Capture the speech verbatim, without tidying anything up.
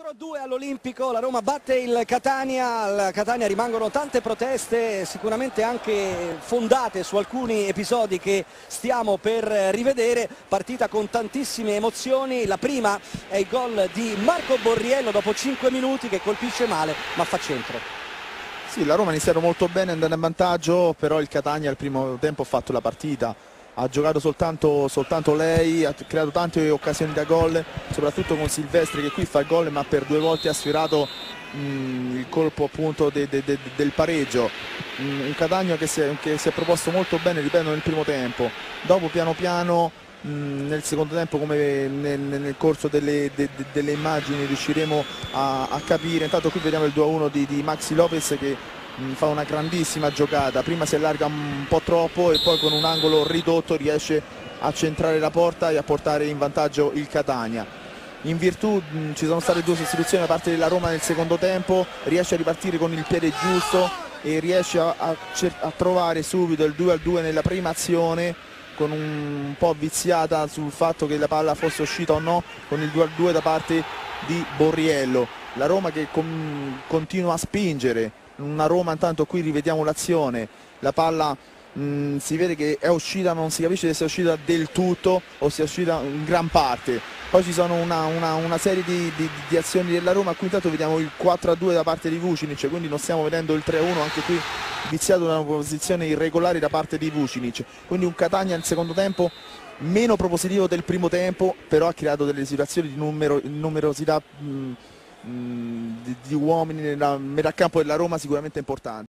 quattro a due all'Olimpico, la Roma batte il Catania, al Catania rimangono tante proteste, sicuramente anche fondate su alcuni episodi che stiamo per rivedere, partita con tantissime emozioni. La prima è il gol di Marco Borriello dopo cinque minuti che colpisce male ma fa centro. Sì, la Roma ha iniziato molto bene andando in vantaggio, però il Catania al primo tempo ha fatto la partita. Ha giocato soltanto, soltanto lei, ha creato tante occasioni da gol, soprattutto con Silvestri che qui fa il gol ma per due volte ha sfiorato mh, il colpo appunto de, de, de, del pareggio. Mh, un Catania che si, è, che si è proposto molto bene, ripeto, nel primo tempo. Dopo piano piano mh, nel secondo tempo, come nel, nel corso delle, de, de, delle immagini riusciremo a, a capire. Intanto qui vediamo il due a uno di, di Maxi Lopez che fa una grandissima giocata, prima si allarga un po' troppo e poi con un angolo ridotto riesce a centrare la porta e a portare in vantaggio il Catania. In virtù mh, ci sono state due sostituzioni da parte della Roma nel secondo tempo, riesce a ripartire con il piede giusto e riesce a, a, a trovare subito il due a due nella prima azione, con un, un po' viziata sul fatto che la palla fosse uscita o no, con il due a due da parte di Borriello. La Roma che com, continua a spingere, una Roma intanto qui rivediamo l'azione, la palla mh, si vede che è uscita ma non si capisce se sia uscita del tutto o sia uscita in gran parte. Poi ci sono una, una, una serie di, di, di azioni della Roma, qui intanto vediamo il quattro a due da parte di Vucinic, quindi non stiamo vedendo il tre a uno, anche qui viziato da una posizione irregolare da parte di Vucinic. Quindi un Catania nel secondo tempo meno propositivo del primo tempo, però ha creato delle situazioni di numero, numerosità mh, Di, di uomini nella metà campo della Roma sicuramente importante.